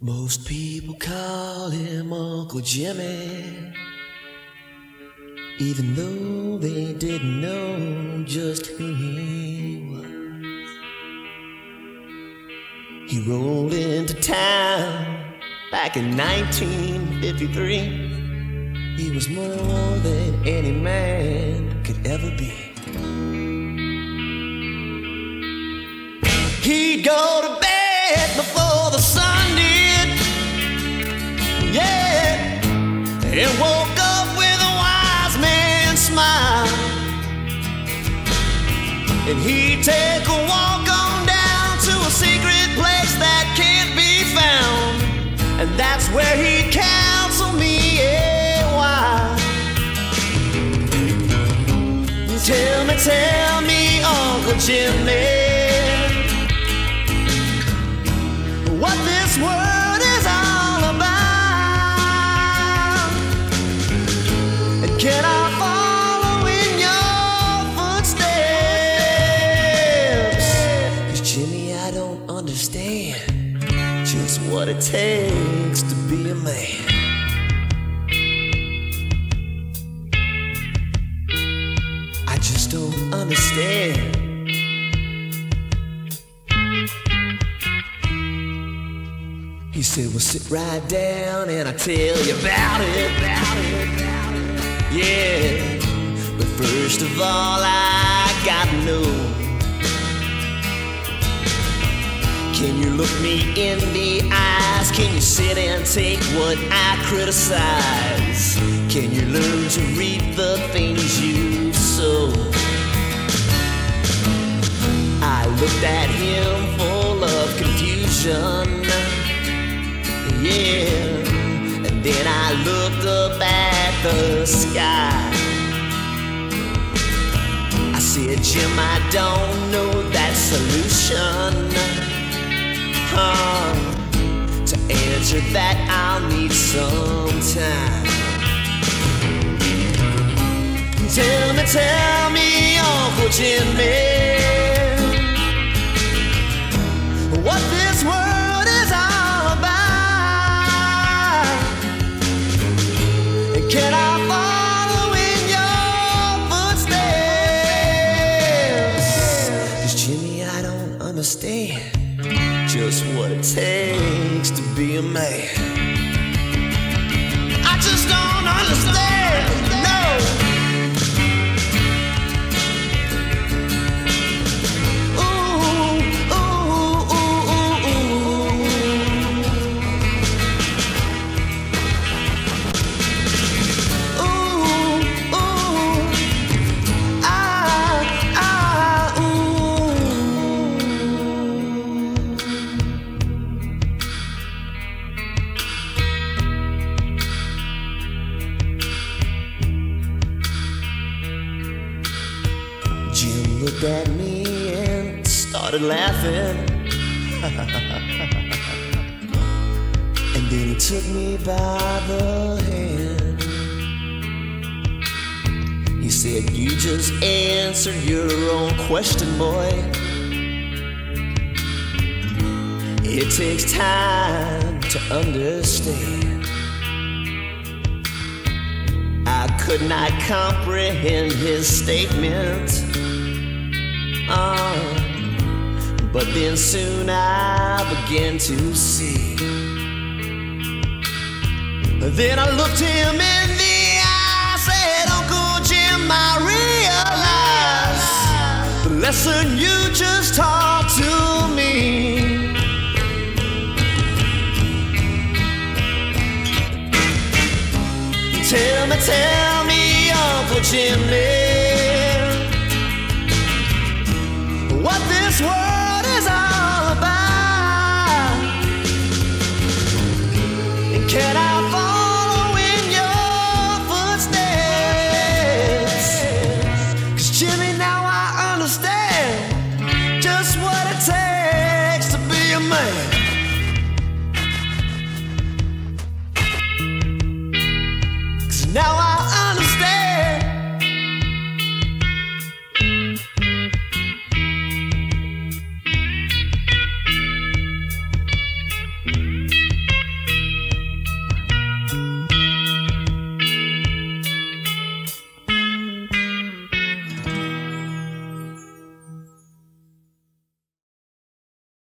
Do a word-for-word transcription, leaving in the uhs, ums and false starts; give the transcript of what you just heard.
Most people call him Uncle Jimmy, even though they didn't know just who he was. He rolled into town back in nineteen fifty-three. He was more than any man could ever be. He'd go to bed before the sun did, yeah, and woke up with a wise man's smile. And he'd take a walk on down to a secret place that can't be found, and that's where he'd counsel me, yeah, why? Tell me, tell me, Uncle Jimmy, what this world is all about, and can I follow in your footsteps? 'Cause Jimmy, I don't understand just what it takes to be a man. I just don't understand. He said, well, sit right down and I'll tell you about it, about it, about it. Yeah, but first of all, I gotta know, can you look me in the eyes? Can you sit and take what I criticize? Can you learn to reap the things you sow? I looked at him full of confusion, yeah, and then I looked up at the sky. I said, Jim, I don't know that solution. Huh? To answer that, I'll need some time. Tell me, tell me, Uncle Jimmy, what this world is all about, and can I follow in your footsteps? 'Cause Jimmy, I don't understand just what it takes to be a man. I just don't understand, no. Jim looked at me and started laughing. And then he took me by the hand. He said, you just answered your own question, boy. It takes time to understand. I could not comprehend his statement, uh, but then soon I began to see. Then I looked him in the eye, said, Uncle Jim, I realize the lesson you just taught to me. Tell me, tell me, Uncle Jimmy, what this world is all about, and can I